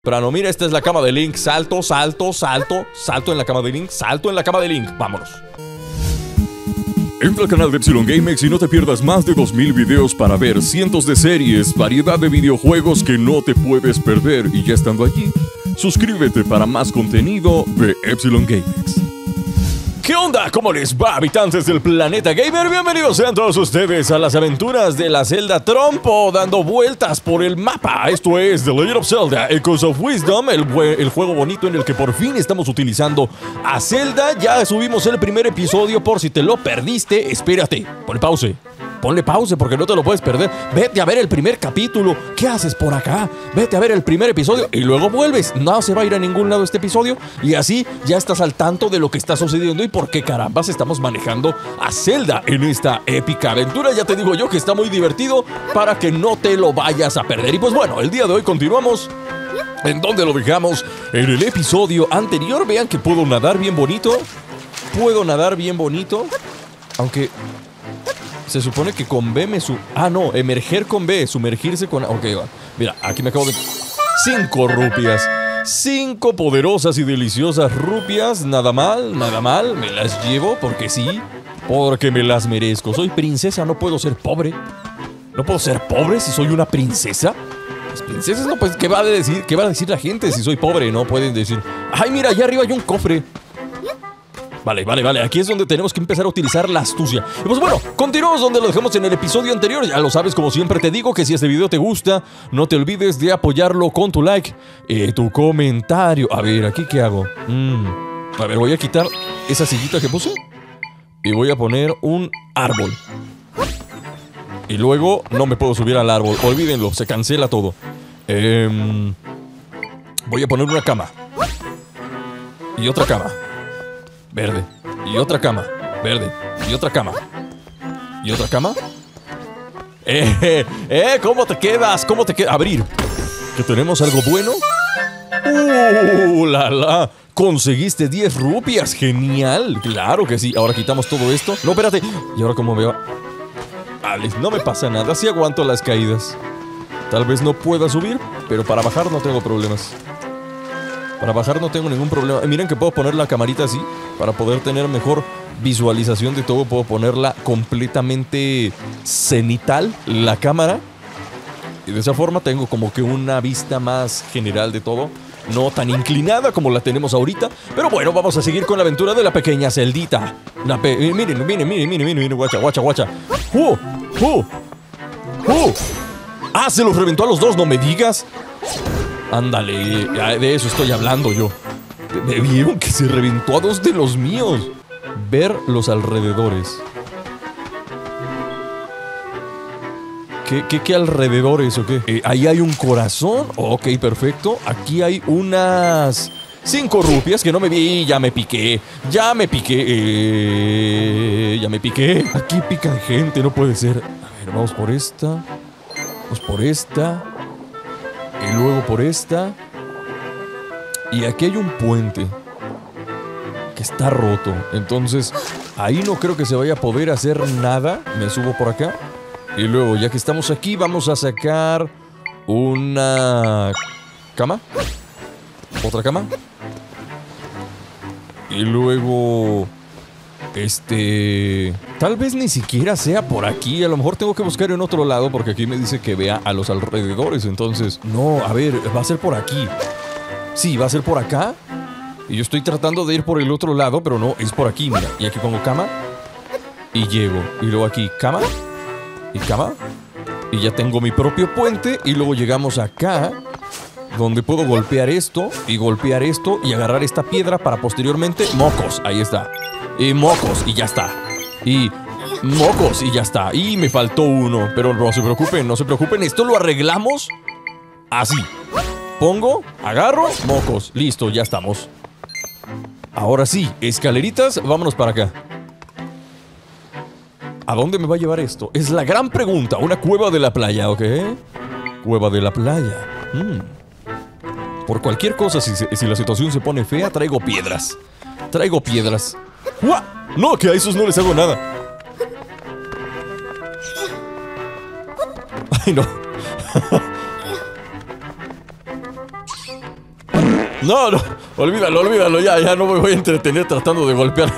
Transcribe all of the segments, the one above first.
temprano. Mira, esta es la cama de Link. Salto, salto, salto. Salto en la cama de Link. Salto en la cama de Link. Vámonos. Entra al canal de Epsilon GameX y no te pierdas más de 2000 videos para ver cientos de series, variedad de videojuegos que no te puedes perder. Y ya estando allí, suscríbete para más contenido de Epsilon GameX. ¿Qué onda? ¿Cómo les va, habitantes del planeta gamer? Bienvenidos sean todos ustedes a las aventuras de la Zelda Trompo, dando vueltas por el mapa. Esto es The Legend of Zelda Echoes of Wisdom, el juego bonito en el que por fin estamos utilizando a Zelda. Ya subimos el primer episodio, por si te lo perdiste, espérate, ponle pause. Ponle pause porque no te lo puedes perder. Vete a ver el primer capítulo. ¿Qué haces por acá? Vete a ver el primer episodio y luego vuelves. No se va a ir a ningún lado este episodio. Y así ya estás al tanto de lo que está sucediendo y por qué carambas estamos manejando a Zelda en esta épica aventura. Ya te digo yo que está muy divertido para que no te lo vayas a perder. Y pues bueno, el día de hoy continuamos en donde lo dejamos en el episodio anterior. Vean que puedo nadar bien bonito. Puedo nadar bien bonito. Aunque... se supone que con B me ah, no, emerger con B, sumergirse con... Ok, va. Mira, aquí me acabo de... 5 rupias. 5 poderosas y deliciosas rupias. Nada mal, nada mal. Me las llevo porque sí. Porque me las merezco. Soy princesa, no puedo ser pobre. ¿No puedo ser pobre si soy una princesa? Las princesas no, pues, ¿qué va a decir? ¿Qué va a decir la gente si soy pobre? No pueden decir... Ay, mira, allá arriba hay un cofre. Vale, aquí es donde tenemos que empezar a utilizar la astucia. Y pues bueno, continuamos donde lo dejamos en el episodio anterior. Ya lo sabes, como siempre te digo, que si este video te gusta, no te olvides de apoyarlo con tu like, tu comentario. A ver, ¿aquí qué hago? A ver, voy a quitar esa sillita que puse y voy a poner un árbol. Y luego no me puedo subir al árbol, olvídenlo, se cancela todo. Voy a poner una cama. Y otra cama. Verde. Y otra cama. Verde. Y otra cama. ¿Y otra cama? ¿Cómo te quedas? ¿Cómo te quedas? Abrir. ¿Que tenemos algo bueno? La. Conseguiste 10 rupias. Genial. Claro que sí. Ahora quitamos todo esto. No, espérate. ¿Y ahora cómo me va? Vale, no me pasa nada. Sí aguanto las caídas. Tal vez no pueda subir, pero para bajar no tengo problemas. Para bajar no tengo ningún problema. Miren que puedo poner la camarita así para poder tener mejor visualización de todo. Puedo ponerla completamente cenital, la cámara. Y de esa forma tengo como que una vista más general de todo. No tan inclinada como la tenemos ahorita. Pero bueno, vamos a seguir con la aventura de la pequeña Celdita. Miren, guacha. ¡Ah, se los reventó a los dos! ¡No me digas! Ándale, de eso estoy hablando yo. ¿Me vieron que se reventó a 2 de los míos? Ver los alrededores. ¿Qué alrededores o qué? Ahí hay un corazón. Ok, perfecto. Aquí hay unas 5 rupias que no me vi. Ya me piqué. Aquí pican gente, no puede ser. A ver, vamos por esta. Vamos por esta. Y luego por esta. Y aquí hay un puente que está roto. Entonces, ahí no creo que se vaya a poder hacer nada. Me subo por acá. Y luego, ya que estamos aquí, vamos a sacar una cama. Otra cama. Y luego... tal vez ni siquiera sea por aquí. A lo mejor tengo que buscar en otro lado porque aquí me dice que vea a los alrededores. Entonces, no, a ver, va a ser por aquí. Sí, va a ser por acá. Y yo estoy tratando de ir por el otro lado, pero no, es por aquí, mira. Y aquí pongo cama. Y llego. Y luego aquí cama. Y cama. Y ya tengo mi propio puente. Y luego llegamos acá, donde puedo golpear esto. Y golpear esto. Y agarrar esta piedra para posteriormente... ¡Mocos! Ahí está. Y mocos, y ya está. Y mocos, y ya está. Y me faltó uno, pero no se preocupen, esto lo arreglamos así. Pongo, agarro, mocos, listo, ya estamos. Ahora sí, escaleritas, vámonos para acá. ¿A dónde me va a llevar esto? Es la gran pregunta. Una cueva de la playa, ¿ok? Cueva de la playa. Por cualquier cosa, si la situación se pone fea, traigo piedras. ¡Uah! No, que a esos no les hago nada. Ay, no. No, no, olvídalo, ya no me voy a entretener tratando de golpear.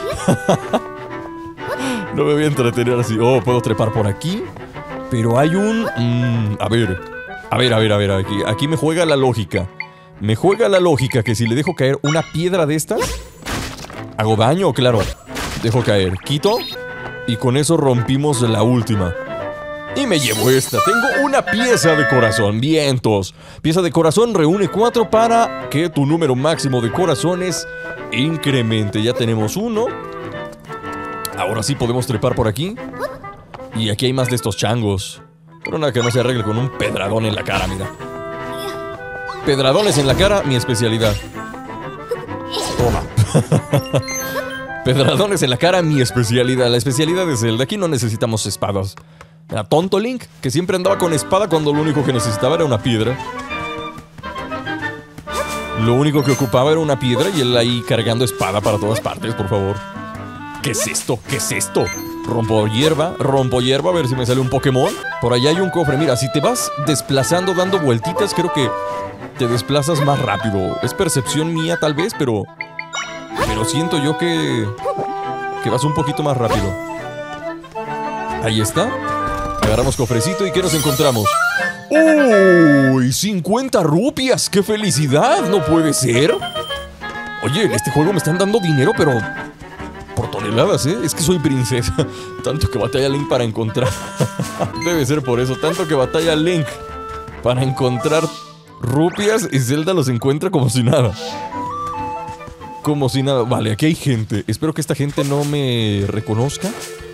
No me voy a entretener así. Oh, puedo trepar por aquí. Pero hay un... a ver, aquí me juega la lógica. Me juega la lógica que si le dejo caer una piedra de estas, hago daño, claro. Dejo caer, quito, y con eso rompimos la última. Y me llevo esta. Tengo una pieza de corazón. Vientos. Pieza de corazón reúne 4 para que tu número máximo de corazones incremente. Ya tenemos 1. Ahora sí podemos trepar por aquí. Y aquí hay más de estos changos. Pero nada que no se arregle con un pedradón en la cara, mira. Pedradones en la cara, mi especialidad. Toma. Pedradones en la cara, mi especialidad. La especialidad es el de aquí no necesitamos espadas. Era tonto Link, que siempre andaba con espada cuando lo único que necesitaba era una piedra. Lo único que ocupaba era una piedra y él ahí cargando espada para todas partes, por favor. ¿Qué es esto? ¿Qué es esto? Rompo hierba, a ver si me sale un Pokémon. Por allá hay un cofre. Mira, si te vas desplazando, dando vueltitas, creo que te desplazas más rápido. Es percepción mía tal vez, pero siento yo que vas un poquito más rápido. Ahí está. Agarramos cofrecito y ¿qué nos encontramos? ¡Uy! 50 rupias. ¡Qué felicidad! No puede ser. Oye, en este juego me están dando dinero, pero por toneladas, ¿eh? Es que soy princesa. Tanto que batalla Link para encontrar. Debe ser por eso. Tanto que batalla Link para encontrar rupias y Zelda los encuentra como si nada. Como si nada. Vale, aquí hay gente. Espero que esta gente no me reconozca.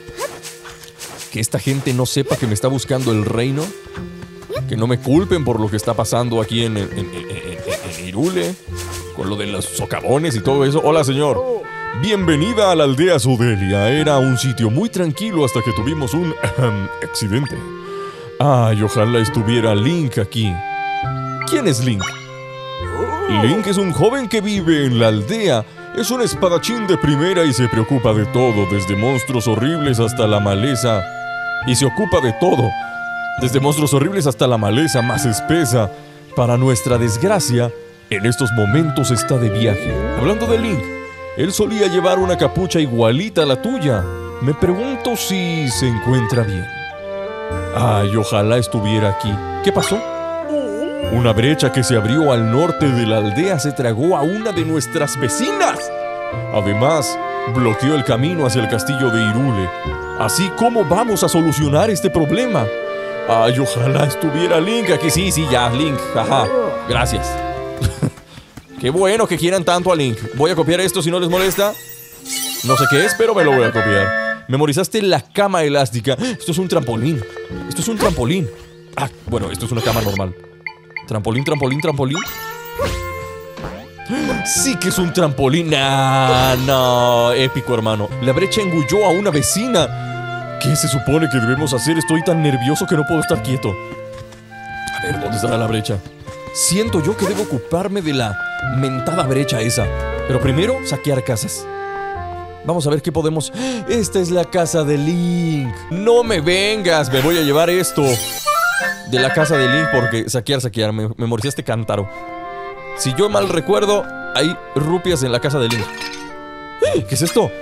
Que esta gente no sepa que me está buscando el reino. Que no me culpen por lo que está pasando aquí en Hyrule. Con lo de los socavones y todo eso. Hola, señor. Bienvenida a la aldea Sodelia. Era un sitio muy tranquilo hasta que tuvimos un accidente. Ay, ojalá estuviera Link aquí. ¿Quién es Link? Link es un joven que vive en la aldea. Es un espadachín de primera y se preocupa de todo, desde monstruos horribles hasta la maleza. Y se ocupa de todo, desde monstruos horribles hasta la maleza más espesa. Para nuestra desgracia, en estos momentos está de viaje. Hablando de Link, él solía llevar una capucha igualita a la tuya. Me pregunto si se encuentra bien. Ay, ojalá estuviera aquí. ¿Qué pasó? Una brecha que se abrió al norte de la aldea se tragó a una de nuestras vecinas. Además, bloqueó el camino hacia el castillo de Hyrule. Así como vamos a solucionar este problema. Ay, ojalá estuviera Link aquí. Sí, ya, Link. Ajá, gracias. Qué bueno que quieran tanto a Link. Voy a copiar esto si no les molesta. No sé qué es, pero me lo voy a copiar. Memorizaste la cama elástica. Esto es un trampolín. Ah, bueno, esto es una cama normal. Trampolín. Sí que es un trampolín. No, épico, hermano. La brecha engulló a una vecina. ¿Qué se supone que debemos hacer? Estoy tan nervioso que no puedo estar quieto. A ver, ¿dónde estará la brecha? Siento yo que debo ocuparme de la mentada brecha esa. Pero primero, saquear casas. Vamos a ver qué podemos... Esta es la casa de Link. No me vengas, me voy a llevar esto de la casa de Link porque saquear. Me memorizaste cántaro. Si yo mal recuerdo, hay rupias en la casa de Link. ¿Qué es esto?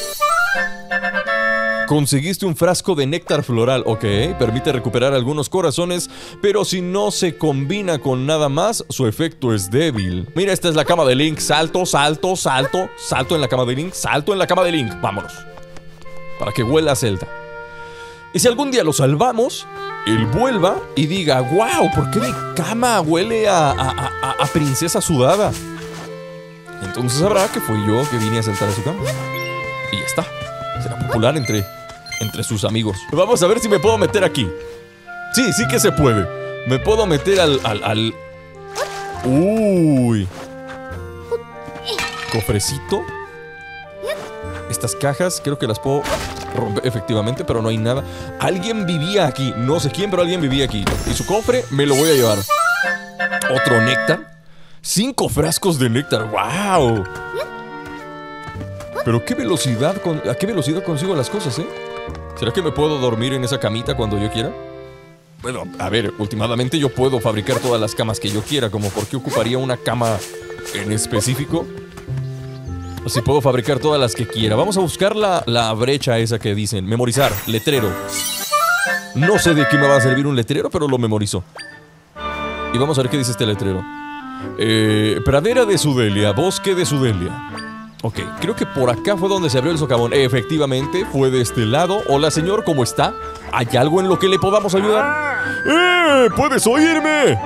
Conseguiste un frasco de néctar floral. Ok, permite recuperar algunos corazones, pero si no se combina con nada más, su efecto es débil. Mira, esta es la cama de Link. Salto en la cama de Link. Salto en la cama de Link. Vámonos. Para que huela a Zelda. Y si algún día lo salvamos, él vuelva y diga: wow, ¿por qué mi cama huele a princesa sudada? Entonces sabrá que fui yo que vine a saltar a su cama. Y ya está. Será popular entre sus amigos. Vamos a ver si me puedo meter aquí. Sí que se puede. Me puedo meter al... Uy. Cofrecito. Estas cajas creo que las puedo romper efectivamente, pero no hay nada. Alguien vivía aquí. No sé quién, pero alguien vivía aquí. Y su cofre me lo voy a llevar. Otro néctar. 5 frascos de néctar. ¡Wow! Pero ¿a qué velocidad consigo las cosas, ¿Será que me puedo dormir en esa camita cuando yo quiera? Bueno, a ver, últimamente yo puedo fabricar todas las camas que yo quiera. Como, ¿por qué ocuparía una cama en específico. Si puedo fabricar todas las que quiera. Vamos a buscar la brecha esa que dicen. Memorizar, letrero. No sé de qué me va a servir un letrero, pero lo memorizo. Y vamos a ver qué dice este letrero. Pradera de Sudelia, bosque de Sudelia. Ok, creo que por acá fue donde se abrió el socavón. Efectivamente, fue de este lado. Hola, señor, ¿cómo está? ¿Hay algo en lo que le podamos ayudar? ¿Puedes oírme?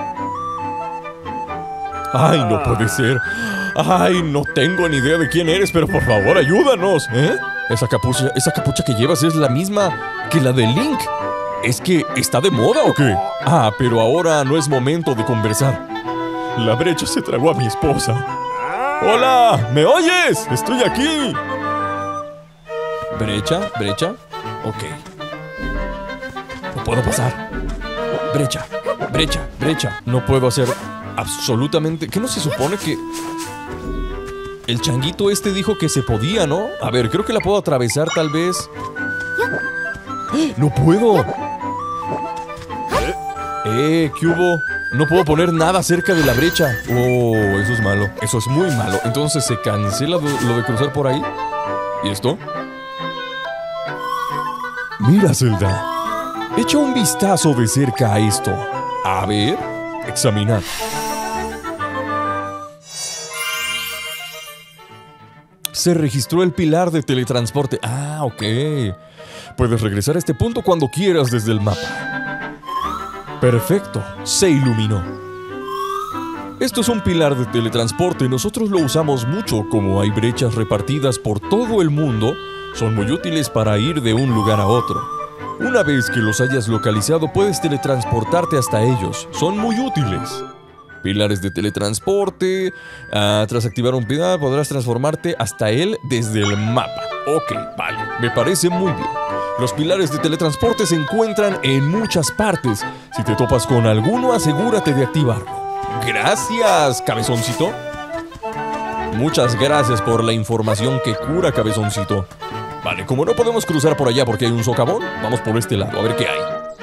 Ay, no puede ser. Ay, no tengo ni idea de quién eres, pero por favor, ayúdanos. Esa capucha que llevas es la misma que la de Link. ¿Es que está de moda o qué? Ah, pero ahora no es momento de conversar. La brecha se tragó a mi esposa. ¡Hola! ¿Me oyes? ¡Estoy aquí! ¿Brecha? ¿Brecha? Ok. No puedo pasar. Brecha, brecha, brecha. No puedo hacer absolutamente... ¿Qué no se supone que...? El changuito este dijo que se podía, ¿no? A ver, creo que la puedo atravesar tal vez. ¡No puedo! ¿Qué hubo? No puedo poner nada cerca de la brecha. Oh, eso es malo. Eso es muy malo. Entonces se cancela lo de cruzar por ahí. ¿Y esto? Mira, Zelda. Echa un vistazo de cerca a esto. A ver, examinar. Se registró el pilar de teletransporte. Ah, ok. Puedes regresar a este punto cuando quieras desde el mapa. Perfecto, se iluminó. Esto es un pilar de teletransporte. Nosotros lo usamos mucho. Como hay brechas repartidas por todo el mundo, son muy útiles para ir de un lugar a otro. Una vez que los hayas localizado, puedes teletransportarte hasta ellos. Son muy útiles. Pilares de teletransporte. Tras activar un pilar, podrás transformarte hasta él desde el mapa. Ok, vale, me parece muy bien. Los pilares de teletransporte se encuentran en muchas partes. Si te topas con alguno, asegúrate de activarlo. Gracias, cabezoncito. Muchas gracias por la información que cura, cabezoncito. Vale, como no podemos cruzar por allá porque hay un socavón, vamos por este lado, a ver qué hay.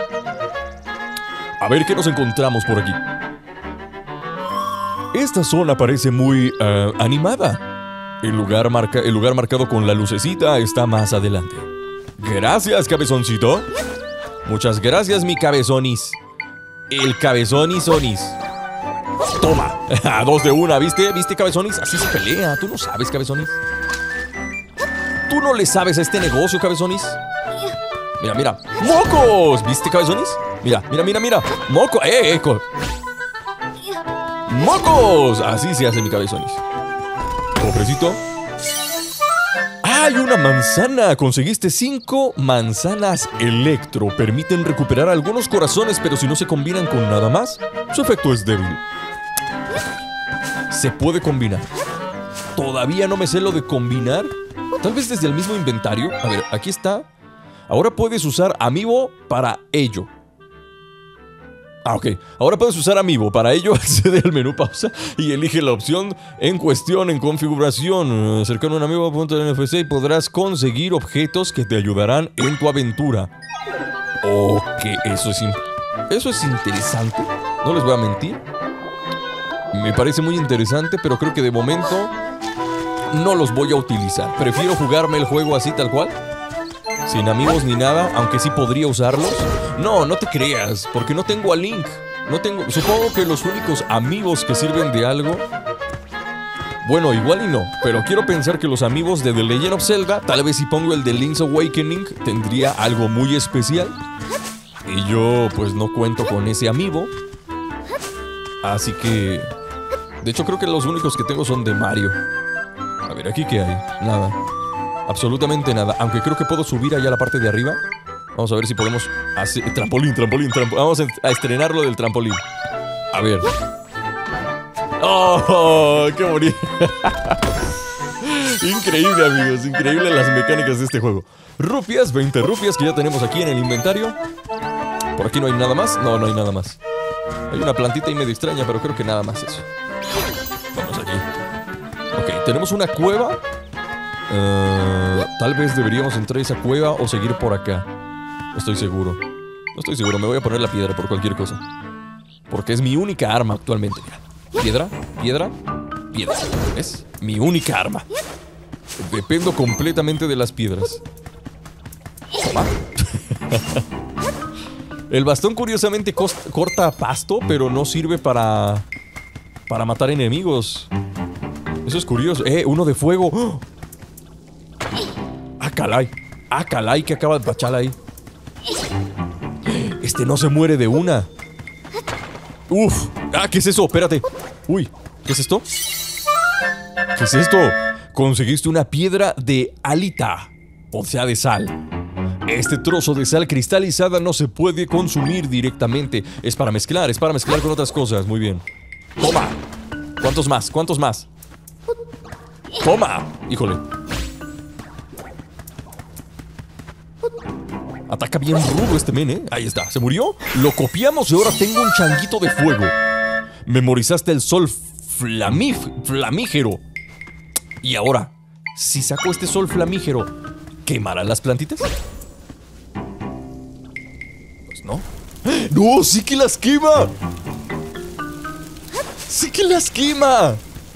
A ver qué nos encontramos por aquí. Esta zona parece muy animada. El lugar marcado con la lucecita está más adelante. Gracias, cabezoncito. Muchas gracias, mi cabezonis. El cabezonis. Toma. A 2 de 1, ¿viste? ¿Viste, cabezonis? Así se pelea. ¿Tú no sabes, cabezonis? ¿Tú no le sabes a este negocio, cabezonis? Mira, mira. ¡Mocos! ¿Viste, cabezonis? Mira, mira, mira, mira. ¡Moco! ¡Mocos! Así se hace, mi cabezonis. Cofrecito. ¡Hay una manzana! Conseguiste 5 manzanas electro. Permiten recuperar algunos corazones, pero si no se combinan con nada más, su efecto es débil. Se puede combinar. Todavía no me sé lo de combinar. Tal vez desde el mismo inventario. A ver, aquí está. Ahora puedes usar Amiibo para ello. Ok, ahora puedes usar Amiibo. Para ello, accede al menú pausa y elige la opción en cuestión en configuración. Cercano a un Amiibo.nfc y podrás conseguir objetos que te ayudarán en tu aventura. Ok, eso es interesante. No les voy a mentir. Me parece muy interesante, pero creo que de momento no los voy a utilizar. Prefiero jugarme el juego así, tal cual. Sin amigos ni nada, aunque sí podría usarlos. No, no te creas, porque no tengo a Link. No tengo... Supongo que los únicos amigos que sirven de algo... Bueno, igual y no, pero quiero pensar que los amigos de The Legend of Zelda, tal vez si pongo el de Link's Awakening, tendría algo muy especial. Y yo, pues, no cuento con ese amiibo. Así que... De hecho, creo que los únicos que tengo son de Mario. A ver, ¿aquí qué hay? Nada. Absolutamente nada. Aunque creo que puedo subir allá a la parte de arriba. Vamos a ver si podemos hacer... Trampolín. Vamos a estrenar lo del trampolín. A ver. ¡Oh! ¡Qué bonito! Increíble, amigos. Increíble las mecánicas de este juego. Rupias, 20 rupias que ya tenemos aquí en el inventario. ¿Por aquí no hay nada más? No, no hay nada más. Hay una plantita y medio extraña, pero creo que nada más eso. Vamos aquí. Ok, tenemos una cueva. Tal vez deberíamos entrar a esa cueva o seguir por acá. No estoy seguro. No estoy seguro, me voy a poner la piedra por cualquier cosa. Porque es mi única arma actualmente. Mira. Piedra, piedra. Piedra. ¿Ves? Mi única arma. Dependo completamente de las piedras. Toma. El bastón curiosamente corta pasto, pero no sirve para matar enemigos. Eso es curioso. Uno de fuego. ¡Oh! Ah, calay. Ah, calay, que acaba de pachar ahí. Este no se muere de una. Uf. Ah, ¿qué es eso? Espérate. Uy, ¿qué es esto? ¿Qué es esto? Conseguiste una piedra de alita, o sea, de sal. Este trozo de sal cristalizada no se puede consumir directamente. Es para mezclar con otras cosas. Muy bien. Toma. ¿Cuántos más? ¿Cuántos más? Toma. Híjole. Ataca bien rudo este men, ¿eh? Ahí está. ¿Se murió? Lo copiamos y ahora tengo un changuito de fuego. Memorizaste el sol flamígero. Y ahora, si saco este sol flamígero, ¿quemarán las plantitas? Pues no. ¡No! ¡Sí que las quema! ¡Sí que las quema!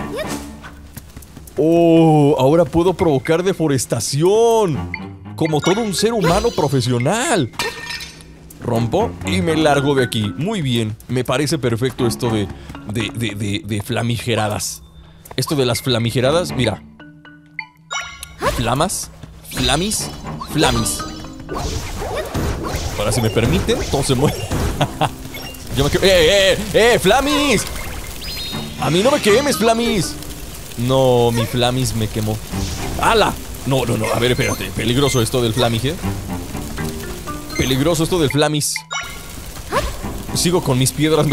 ¡Oh! Ahora puedo provocar deforestación. Como todo un ser humano profesional. Rompo y me largo de aquí. Muy bien, me parece perfecto esto de flamigeradas. Esto de las flamigeradas, mira. Flamas, flamis. Ahora, si me permiten, todo se muere. Yo me quedo. ¡Flamis! A mí no me quemes, Flamis. No, mi Flamis me quemó. ¡Hala! No. A ver, espérate. Peligroso esto del Flamige. Peligroso esto del Flamis. Sigo con mis piedras.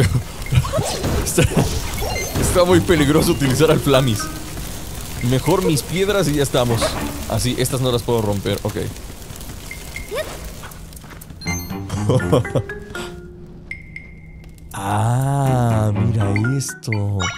Está muy peligroso utilizar al Flamis. Mejor mis piedras y ya estamos. Así, estas no las puedo romper. Ok. Ah, mira esto.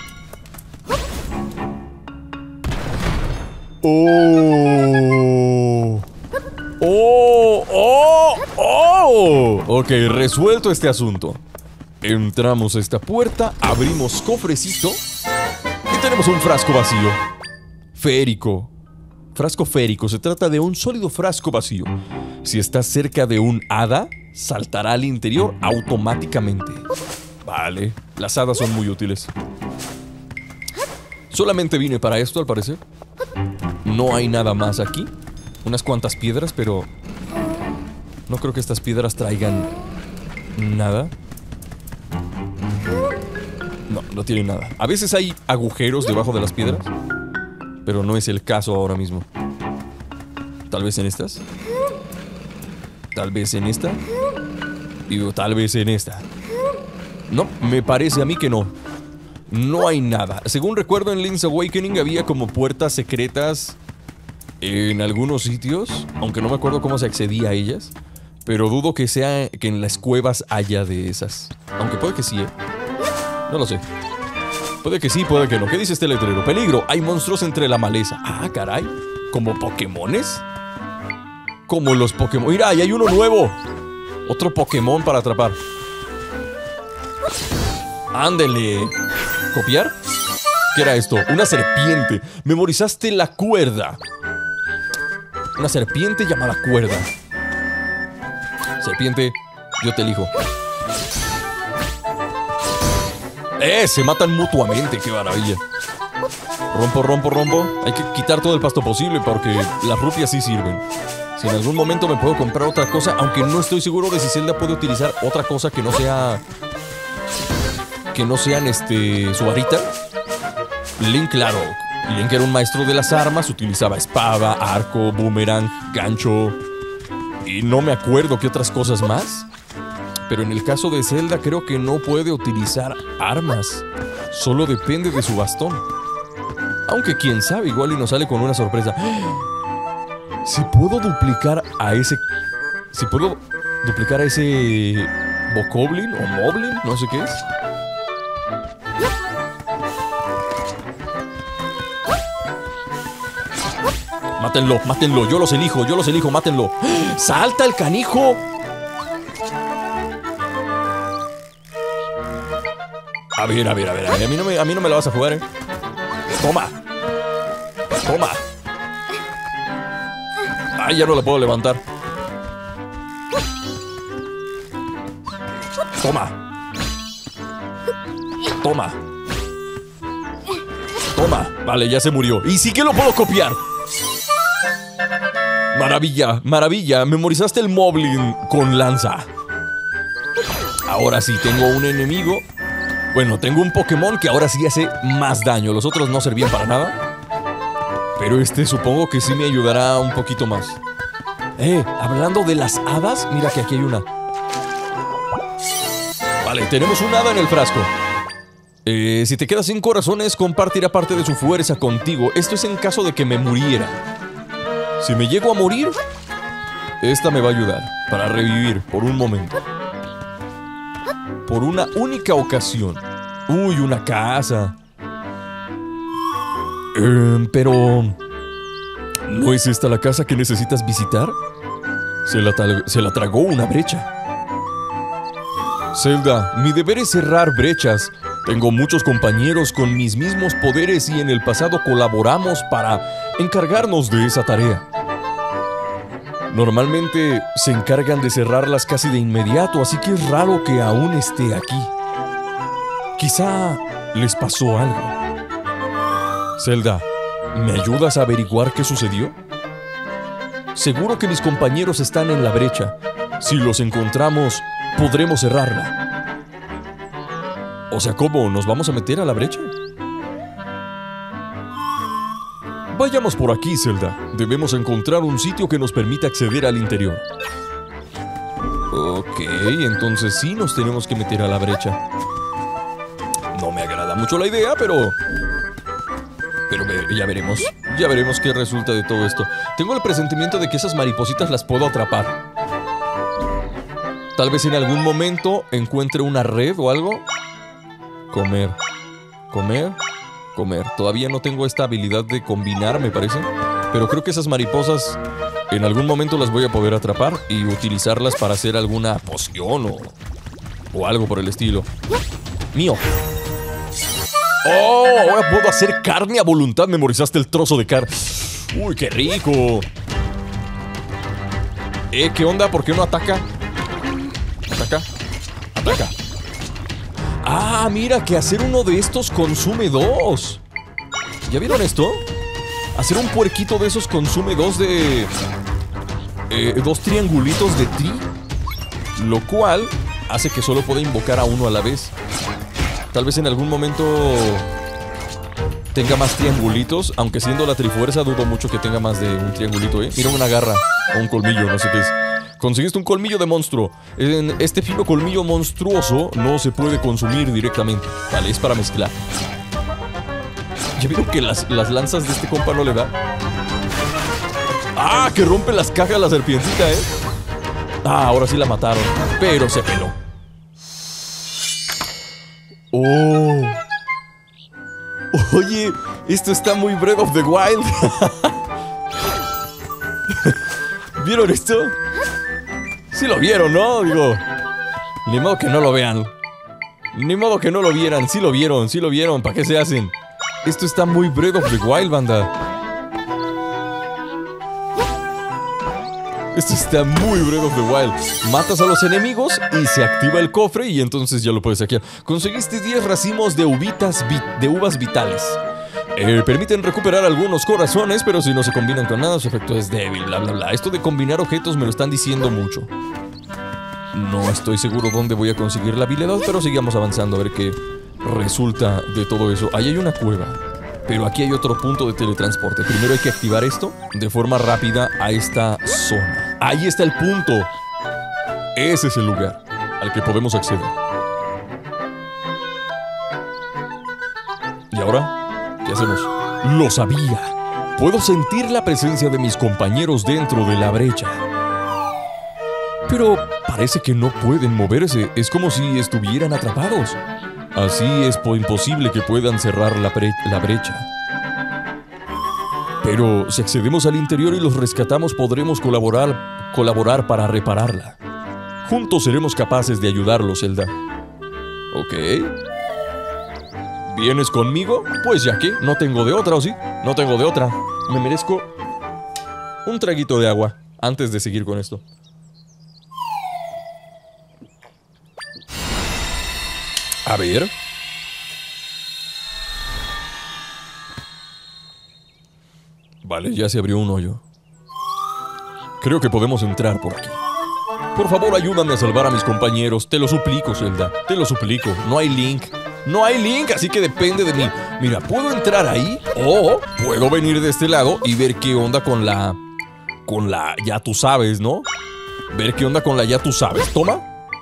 Ok, resuelto este asunto. Entramos a esta puerta, abrimos cofrecito y tenemos un frasco vacío. Férico. Frasco férico. Se trata de un sólido frasco vacío. Si estás cerca de un hada, saltará al interior automáticamente. Vale, las hadas son muy útiles. Solamente vine para esto, al parecer. No hay nada más aquí. Unas cuantas piedras, pero no creo que estas piedras traigan nada. No tienen nada. A veces hay agujeros debajo de las piedras, pero no es el caso ahora mismo. Tal vez en estas. Tal vez en esta. Digo, tal vez en esta. No, me parece a mí que no. No hay nada. Según recuerdo, en Link's Awakening había como puertas secretas en algunos sitios, aunque no me acuerdo cómo se accedía a ellas. Pero dudo que sea que en las cuevas haya de esas. Aunque puede que sí, ¿eh? No lo sé. Puede que sí, puede que no. ¿Qué dice este letrero? Peligro, hay monstruos entre la maleza. Ah, caray. ¿Como Pokémones? Como los Pokémon. Mira, ahí hay uno nuevo. Otro Pokémon para atrapar. Ándele. ¿Copiar? ¿Qué era esto? Una serpiente. Memorizaste la cuerda. Una serpiente llamada cuerda. Serpiente, yo te elijo. Se matan mutuamente, qué maravilla. Rompo. Hay que quitar todo el pasto posible porque las rupias sí sirven. Si en algún momento me puedo comprar otra cosa, aunque no estoy seguro de si Zelda puede utilizar otra cosa que no sea... que no sean su varita. Link, claro. Link era un maestro de las armas, utilizaba espada, arco, boomerang, gancho. Y no me acuerdo qué otras cosas más. Pero en el caso de Zelda creo que no puede utilizar armas. Solo depende de su bastón. Aunque quién sabe, igual y nos sale con una sorpresa. Si puedo duplicar a ese... Si puedo duplicar a ese... Bokoblin o Moblin, no sé qué es. Mátenlo, yo los elijo, mátenlo. ¡Salta el canijo! A ver, a mí no me la vas a jugar, Toma. Toma. Ay, ya no la puedo levantar. Toma. Toma. Toma. Vale, ya se murió. Y sí que lo puedo copiar. Maravilla, maravilla. Memorizaste el Moblin con lanza. Ahora sí, tengo un enemigo. Bueno, tengo un Pokémon que ahora sí hace más daño. Los otros no servían para nada. Pero este supongo que sí me ayudará un poquito más. Hablando de las hadas, mira que aquí hay una. Vale, tenemos un hada en el frasco. Si te quedas sin corazones, compartirá parte de su fuerza contigo. Esto es en caso de que me muriera. Si me llego a morir, esta me va a ayudar para revivir por un momento. Por una única ocasión. Uy, una casa. Pero... ¿no es esta la casa que necesitas visitar? Se la tragó una brecha. Zelda, mi deber es cerrar brechas. Tengo muchos compañeros con mis mismos poderes y en el pasado colaboramos para encargarnos de esa tarea. Normalmente se encargan de cerrarlas casi de inmediato, así que es raro que aún esté aquí. Quizá les pasó algo. Zelda, ¿me ayudas a averiguar qué sucedió? Seguro que mis compañeros están en la brecha. Si los encontramos, podremos cerrarla. O sea, ¿cómo? ¿Nos vamos a meter a la brecha? Vayamos por aquí, Zelda. Debemos encontrar un sitio que nos permita acceder al interior. Ok, entonces sí nos tenemos que meter a la brecha. No me agrada mucho la idea, pero ya veremos. Ya veremos qué resulta de todo esto. Tengo el presentimiento de que esas maripositas las puedo atrapar. Tal vez en algún momento encuentre una red o algo. Comer. Comer. Comer. Todavía no tengo esta habilidad de combinar, me parece. Pero creo que esas mariposas en algún momento las voy a poder atrapar y utilizarlas para hacer alguna poción o algo por el estilo. Mío. ¡Oh! Ahora puedo hacer carne a voluntad. Memorizaste el trozo de carne. ¡Uy, qué rico! ¿Qué onda? ¿Por qué no ataca? ¿Ataca? ¡Ataca! ¡Ah, mira! Que hacer uno de estos consume 2. ¿Ya vieron esto? Hacer un puerquito de esos consume 2 de... 2 triangulitos de tri. Lo cual hace que solo pueda invocar a uno a la vez. Tal vez en algún momento tenga más triangulitos, aunque siendo la trifuerza dudo mucho que tenga más de un triangulito, Mira una garra o un colmillo, no sé qué es. Conseguiste un colmillo de monstruo. Este fino colmillo monstruoso no se puede consumir directamente. Vale, es para mezclar. ¿Ya vieron que las lanzas de este compa no le da? ¡Ah! Que rompe las cajas la serpientita, Ah, ahora sí la mataron. Pero se peló. ¡Oh! Oye, esto está muy Breath of the Wild. ¿Vieron esto? Sí lo vieron, ¿no? Digo, ni modo que no lo vean. Ni modo que no lo vieran. Sí lo vieron. ¿Para qué se hacen? Esto está muy Breath of the Wild, banda. Esto está muy Breath of the Wild. Matas a los enemigos y se activa el cofre y entonces ya lo puedes saquear. Conseguiste 10 racimos de uvas vitales. Permiten recuperar algunos corazones, pero si no se combinan con nada, su efecto es débil, bla bla bla. Esto de combinar objetos me lo están diciendo mucho. No estoy seguro dónde voy a conseguir la habilidad, pero sigamos avanzando a ver qué resulta de todo eso. Ahí hay una cueva, pero aquí hay otro punto de teletransporte. Primero hay que activar esto de forma rápida a esta zona. Ahí está el punto. Ese es el lugar al que podemos acceder. ¿Y ahora? ¿Qué hacemos? Lo sabía. Puedo sentir la presencia de mis compañeros dentro de la brecha. Pero parece que no pueden moverse. Es como si estuvieran atrapados. Así es imposible que puedan cerrar la brecha. Pero si accedemos al interior y los rescatamos, podremos colaborar para repararla. Juntos seremos capaces de ayudarlos, Zelda. Ok. ¿Vienes conmigo? Pues ya que, no tengo de otra, ¿o sí? No tengo de otra. Me merezco un traguito de agua antes de seguir con esto. A ver. Vale, ya se abrió un hoyo. Creo que podemos entrar por aquí. Por favor, ayúdame a salvar a mis compañeros. Te lo suplico, Zelda. Te lo suplico. No hay Link. No hay Link, así que depende de mí. Mira, puedo entrar ahí o puedo venir de este lado y ver qué onda con la... ya tú sabes, ¿no? Ver qué onda con la ya tú sabes. Toma.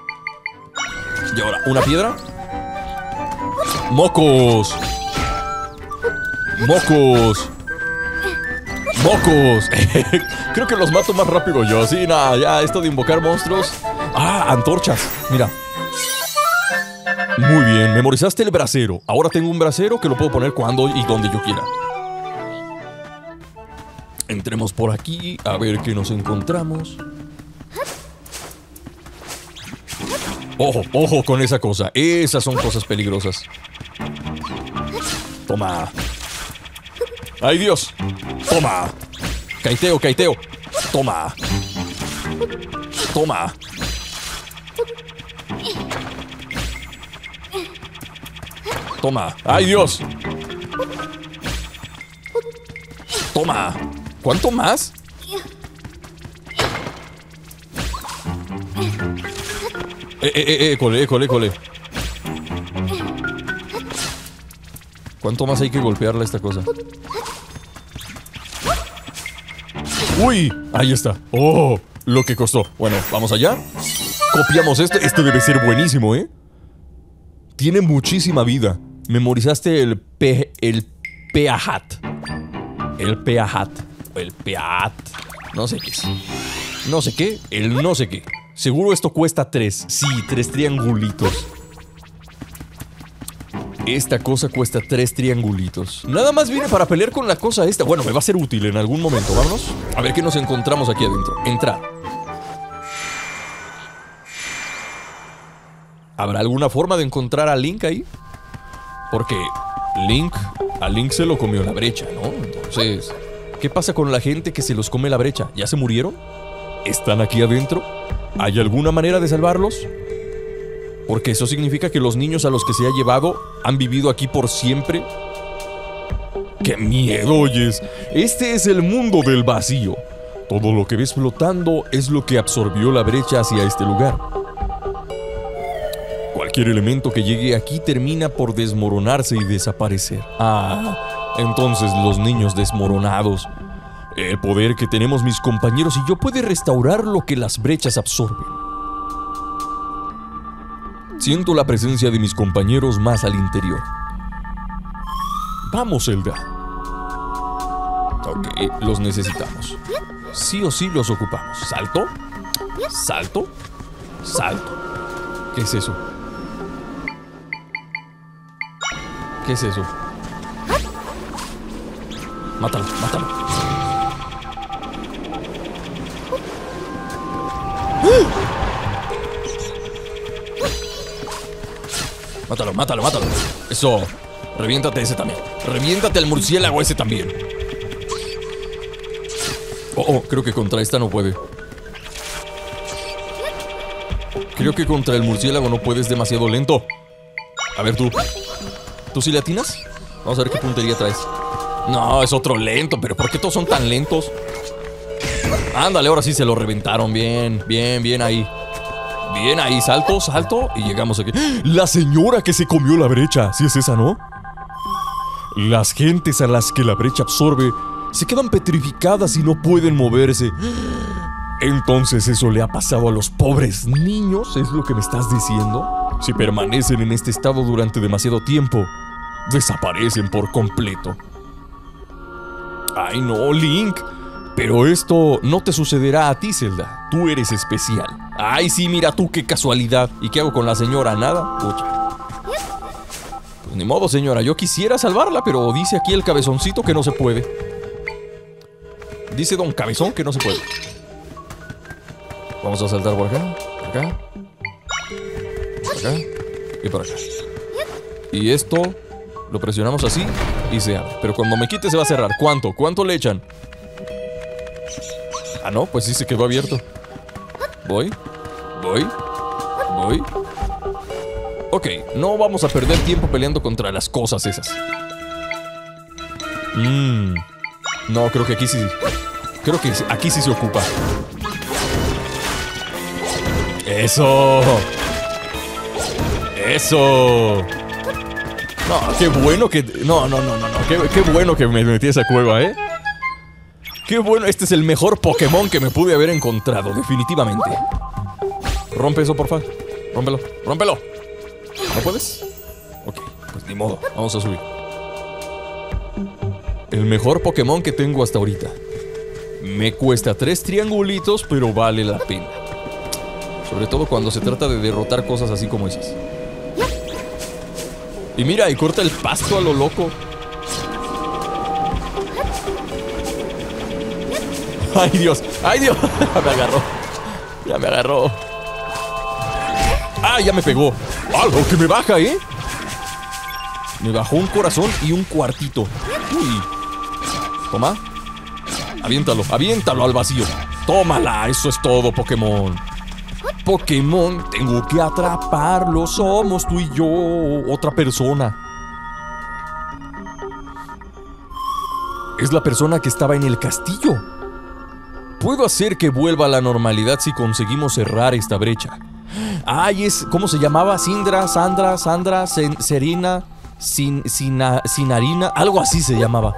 Y ahora, ¿una piedra? ¡Mocos! ¡Mocos! ¡Mocos! Creo que los mato más rápido yo. Sí, nada, ya esto de invocar monstruos. ¡Ah, antorchas! Mira. Muy bien, memorizaste el brasero. Ahora tengo un brasero que lo puedo poner cuando y donde yo quiera. Entremos por aquí a ver qué nos encontramos. Ojo, ojo con esa cosa. Esas son cosas peligrosas. Toma. ¡Ay, Dios! Toma. Caiteo, caiteo. Toma. Toma. Toma. ¡Ay, Dios! Toma. ¿Cuánto más? École. ¿Cuánto más hay que golpearle a esta cosa? ¡Uy! Ahí está. ¡Oh! Lo que costó. Bueno, vamos allá. Copiamos este. Este debe ser buenísimo, ¿eh? Tiene muchísima vida. Memorizaste el Peahat. El Peahat. El Peahat. No sé qué es. No sé qué. El no sé qué. Seguro esto cuesta 3. Sí, 3 triangulitos. Esta cosa cuesta 3 triangulitos. Nada más viene para pelear con la cosa esta. Bueno, me va a ser útil en algún momento. Vámonos. A ver qué nos encontramos aquí adentro. Entrar. ¿Habrá alguna forma de encontrar a Link ahí? Porque a Link se lo comió la brecha, ¿no? Entonces, ¿qué pasa con la gente que se los come la brecha? ¿Ya se murieron? ¿Están aquí adentro? ¿Hay alguna manera de salvarlos? Porque eso significa que los niños a los que se ha llevado han vivido aquí por siempre. ¡Qué miedo, oyes! Este es el mundo del vacío. Todo lo que ves flotando es lo que absorbió la brecha hacia este lugar. Cualquier elemento que llegue aquí termina por desmoronarse y desaparecer. Ah, entonces los niños desmoronados. El poder que tenemos mis compañeros y yo puede restaurar lo que las brechas absorben. Siento la presencia de mis compañeros más al interior. Vamos, Zelda. Ok, los necesitamos. Sí o sí los ocupamos. Salto. Salto. Salto. ¿Qué es eso? ¿Qué es eso? Mátalo, mátalo. Mátalo, mátalo, mátalo. Eso. Reviéntate ese también. Reviéntate al murciélago ese también. Oh, creo que contra esta no puede. Creo que contra el murciélago no puedes, demasiado lento. A ver tú. ¿Tú sí le atinas? Vamos a ver qué puntería traes. No, es otro lento. ¿Pero por qué todos son tan lentos? Ándale, ahora sí se lo reventaron. Bien, bien, bien ahí. Bien ahí, salto, salto. Y llegamos aquí. La señora que se comió la brecha. Sí es esa, ¿no? Las gentes a las que la brecha absorbe se quedan petrificadas y no pueden moverse. Entonces eso le ha pasado a los pobres niños, ¿es lo que me estás diciendo? Si permanecen en este estado durante demasiado tiempo, desaparecen por completo. Ay no, Link. Pero esto no te sucederá a ti, Zelda. Tú eres especial. Ay sí, mira tú, qué casualidad. ¿Y qué hago con la señora? Nada. Pucha. Pues ni modo, señora. Yo quisiera salvarla, pero dice aquí el cabezoncito que no se puede. Dice Don Cabezón que no se puede. Vamos a saltar por acá, por acá, por acá y por acá. Y esto Lo presionamos así y se abre. Pero cuando me quite se va a cerrar. ¿Cuánto? ¿Cuánto le echan? Ah, no, pues sí se quedó abierto. Voy. Ok, no vamos a perder tiempo peleando contra las cosas esas. No, creo que aquí sí. Creo que aquí sí se ocupa. ¡Eso! ¡Eso! No, qué bueno que... No. Qué bueno que me metí a esa cueva, ¿eh? Qué bueno. Este es el mejor Pokémon que me pude haber encontrado, definitivamente. Rompe eso, porfa. Rómpelo. ¿No puedes? Ok, pues ni modo. Vamos a subir. El mejor Pokémon que tengo hasta ahorita. Me cuesta 3 triangulitos, pero vale la pena. Sobre todo cuando se trata de derrotar cosas así como esas. Y mira, y corta el pasto a lo loco. ¡Ay, Dios! Ya me agarró. ¡Ah, ya me pegó! ¡Algo que me baja, eh! Me bajó un corazón y un cuartito. ¡Uy! Toma. Aviéntalo al vacío. Tómala, eso es todo, Pokémon. Pokémon, tengo que atraparlo. Somos tú y yo, otra persona. Es la persona que estaba en el castillo. Puedo hacer que vuelva a la normalidad si conseguimos cerrar esta brecha. Ay, ¿cómo se llamaba? Sandra, Serena, Sinarina. Algo así se llamaba.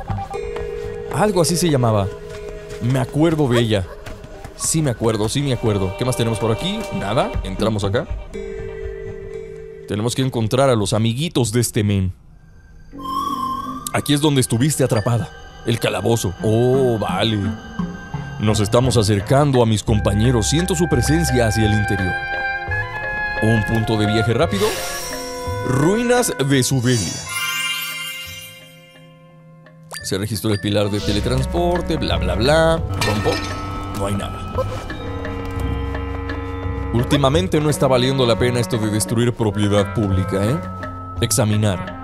Me acuerdo de ella. Sí me acuerdo. ¿Qué más tenemos por aquí? Nada, entramos acá. Tenemos que encontrar a los amiguitos de este men. Aquí es donde estuviste atrapada. El calabozo. Oh, vale. Nos estamos acercando a mis compañeros. Siento su presencia hacia el interior. Un punto de viaje rápido. Ruinas de Sudelia. Se registró el pilar de teletransporte, bla bla bla. Rompo. No hay nada. Últimamente no está valiendo la pena esto de destruir propiedad pública, ¿eh? Examinar.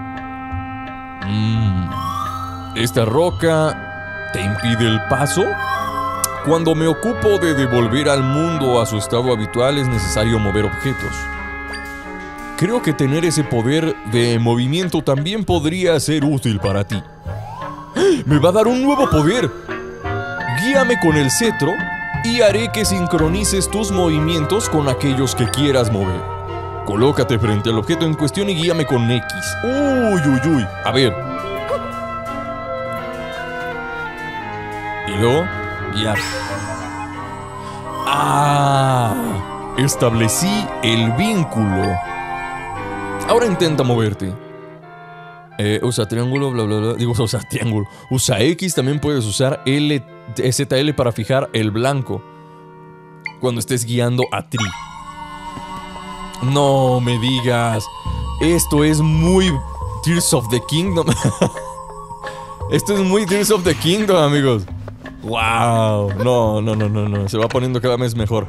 Esta roca te impide el paso. Cuando me ocupo de devolver al mundo a su estado habitual es necesario mover objetos. Creo que tener ese poder de movimiento también podría ser útil para ti. ¡Me va a dar un nuevo poder! Guíame con el cetro y haré que sincronices tus movimientos con aquellos que quieras mover. Colócate frente al objeto en cuestión y guíame con X. Uy. A ver. Y luego, guiar. Establecí el vínculo. Ahora intenta moverte. Usa triángulo, bla bla bla. Digo, usa triángulo. Usa X, también puedes usar ZL para fijar el blanco cuando estés guiando a Tri. No me digas. Esto es muy Tears of the Kingdom. Esto es muy Tears of the Kingdom, amigos. Wow. No. Se va poniendo cada vez mejor.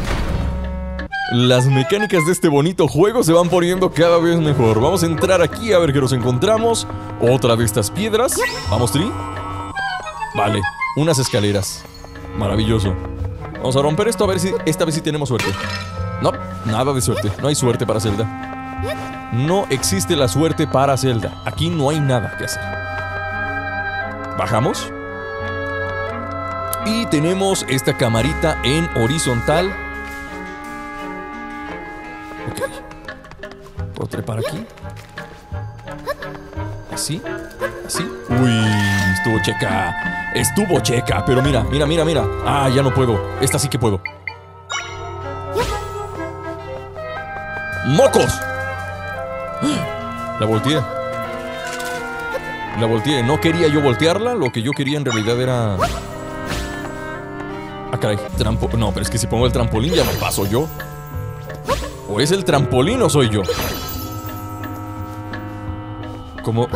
Las mecánicas de este bonito juego se van poniendo cada vez mejor. Vamos a entrar aquí a ver qué nos encontramos. Otra de estas piedras. Vamos, Tri. Vale, unas escaleras. Maravilloso. Vamos a romper esto a ver si esta vez sí tenemos suerte. No, nada de suerte. No hay suerte para Zelda. No existe la suerte para Zelda. Aquí no hay nada que hacer. Bajamos. Y tenemos esta camarita en horizontal. Ok. ¿Puedo trepar aquí? ¿Así? Uy, estuvo checa, pero mira. Ah, ya no puedo. Esta sí que puedo. ¡Mocos! La volteé. No quería yo voltearla. Lo que yo quería en realidad era... Ah, caray. No, pero es que si pongo el trampolín ya no paso yo. ¿O es el trampolín o soy yo? ¿Cómo?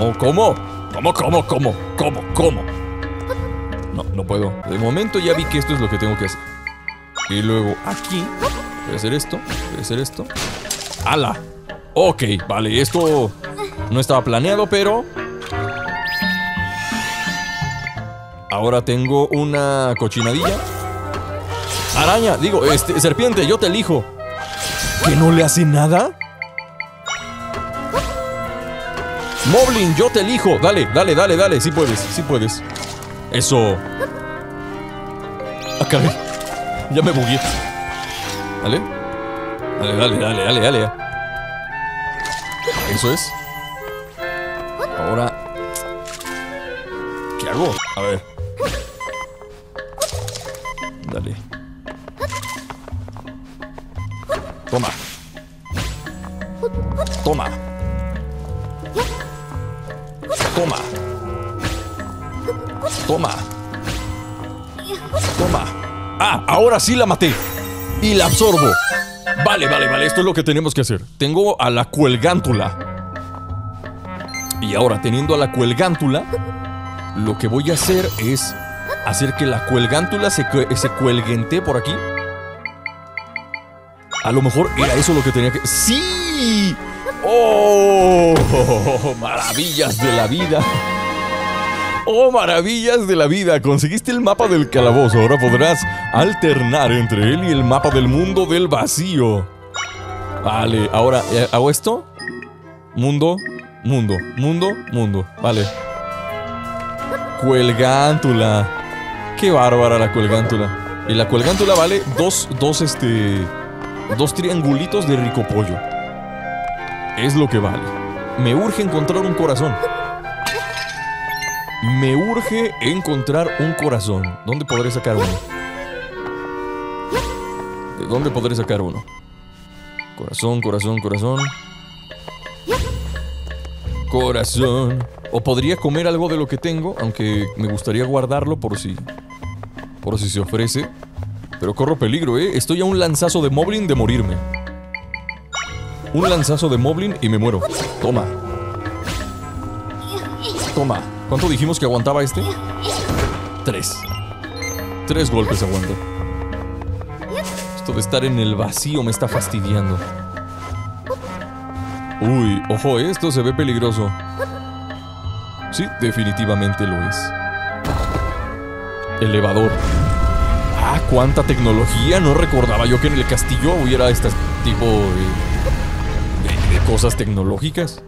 No puedo. De momento ya vi que esto es lo que tengo que hacer. Y luego aquí voy a hacer esto. ¡Hala! Ok, vale, esto No estaba planeado, pero... ahora tengo una cochinadilla. Araña, digo, serpiente, yo te elijo. ¿Que no le hace nada? Moblin, yo te elijo. Dale, dale, dale, dale. Sí puedes, sí puedes. Eso. Ah, caray. Ya me bugué. Dale. Dale, dale, dale, dale, dale. Eso es. Ahora... ¿qué hago? A ver. Dale. Toma. Toma. Toma. Toma. Toma. Ah, ahora sí la maté. Y la absorbo. Vale, vale, vale. Esto es lo que tenemos que hacer. Tengo a la cuelgántula. Y ahora, teniendo a la cuelgántula, lo que voy a hacer es hacer que la cuelgántula se cuelguente por aquí. A lo mejor era eso lo que tenía que... ¡sí! ¡Oh! ¡Maravillas de la vida! ¡Oh, maravillas de la vida! Conseguiste el mapa del calabozo. Ahora podrás alternar entre él y el mapa del mundo del vacío. Vale, ahora hago esto. Mundo, mundo, mundo, mundo. Vale. Cuelgántula. Qué bárbara la cuelgántula. Y la cuelgántula vale dos triangulitos de rico pollo. Es lo que vale. Me urge encontrar un corazón. Me urge encontrar un corazón. ¿Dónde podré sacar uno? ¿De dónde podré sacar uno? Corazón, corazón, corazón. Corazón. O podría comer algo de lo que tengo, aunque me gustaría guardarlo por si se ofrece. Pero corro peligro, ¿eh? Estoy a un lanzazo de Moblin de morirme. Un lanzazo de Moblin y me muero. Toma. Toma. ¿Cuánto dijimos que aguantaba este? 3. 3 golpes aguanta. Esto de estar en el vacío me está fastidiando. Uy, ojo, esto se ve peligroso. Sí, definitivamente lo es. Elevador. Ah, cuánta tecnología. No recordaba yo que en el castillo hubiera este tipo de cosas tecnológicas.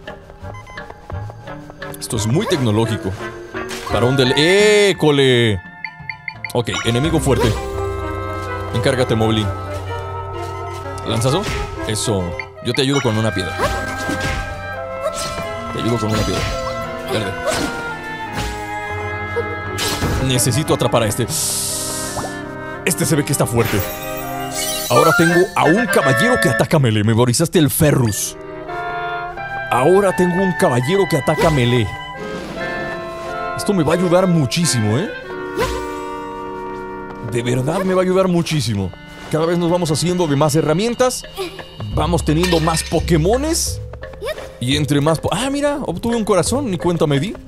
Esto es muy tecnológico. Para un ¡école! Ok, enemigo fuerte. Encárgate, Moblin. ¿Lanzazo? Eso. Yo te ayudo con una piedra. Te ayudo con una piedra. Verde. Necesito atrapar a este. Este se ve que está fuerte. Ahora tengo a un caballero que ataca melee. Memorizaste el Ferrus. Ahora tengo un caballero que ataca melee. Esto me va a ayudar muchísimo, ¿eh? De verdad me va a ayudar muchísimo. Cada vez nos vamos haciendo de más herramientas. Vamos teniendo más Pokémones. Y entre más... ah, mira, obtuve un corazón. Ni cuenta me di.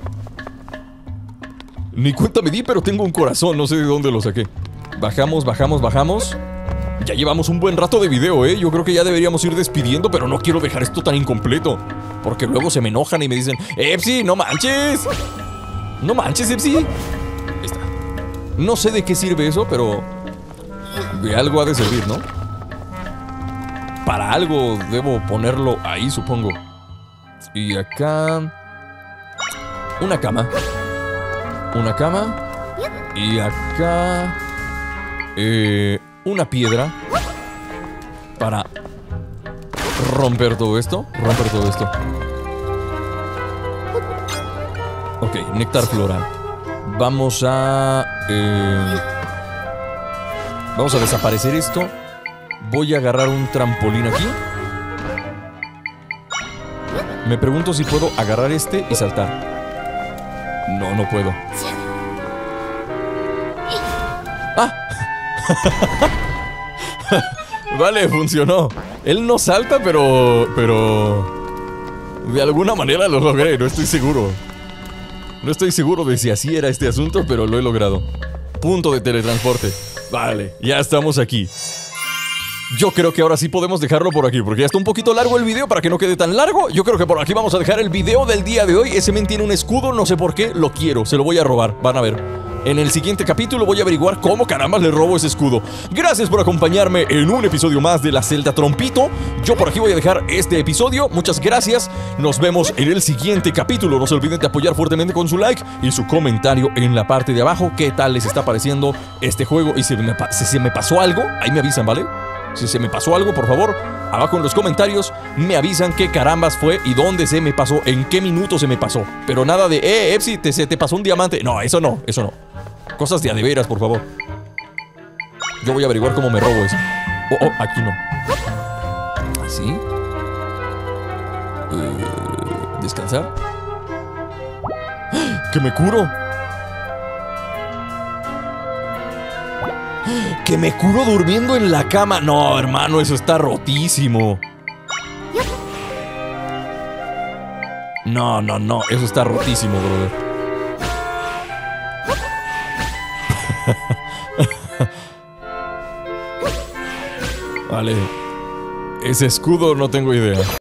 Ni cuenta me di, pero tengo un corazón. No sé de dónde lo saqué. Bajamos, bajamos, bajamos. Ya llevamos un buen rato de video, ¿eh? Yo creo que ya deberíamos ir despidiendo, pero no quiero dejar esto tan incompleto. Porque luego se me enojan y me dicen: ¡Epsi, no manches! ¡No manches, Epsi! Ahí está. No sé de qué sirve eso, pero... de algo ha de servir, ¿no? Para algo debo ponerlo ahí, supongo. Y acá... una cama. Una cama. Y acá... una piedra. Para romper todo esto. Romper todo esto. Ok, néctar floral. Vamos a... vamos a desaparecer esto. Voy a agarrar un trampolín aquí. Me pregunto si puedo agarrar este y saltar. No, no puedo. ¡Ah! Vale, funcionó. Él no salta, pero de alguna manera lo logré, no estoy seguro. No estoy seguro de si así era este asunto, pero lo he logrado. Punto de teletransporte. Vale, ya estamos aquí. Yo creo que ahora sí podemos dejarlo por aquí, porque ya está un poquito largo el video para que no quede tan largo. Yo creo que por aquí vamos a dejar el video del día de hoy. Ese men tiene un escudo, no sé por qué, lo quiero, se lo voy a robar, van a ver. En el siguiente capítulo voy a averiguar cómo caramba le robo ese escudo. Gracias por acompañarme en un episodio más de la Zelda Trompito. Yo por aquí voy a dejar este episodio. Muchas gracias. Nos vemos en el siguiente capítulo. No se olviden de apoyar fuertemente con su like y su comentario en la parte de abajo. ¿Qué tal les está pareciendo este juego? Y si se me pasó algo, ahí me avisan, ¿vale? Si se me pasó algo, por favor, abajo en los comentarios me avisan qué carambas fue y dónde se me pasó, en qué minuto se me pasó. Pero nada de, Epsi, se te pasó un diamante. No, eso no, eso no. Cosas de a de veras, por favor. Yo voy a averiguar cómo me robo eso. Oh, aquí no. ¿Así? ¿Descansar? ¡Que me curo! ¡Que me curo durmiendo en la cama! No, hermano, eso está rotísimo. No, eso está rotísimo, brother. Vale. Ese escudo no tengo idea.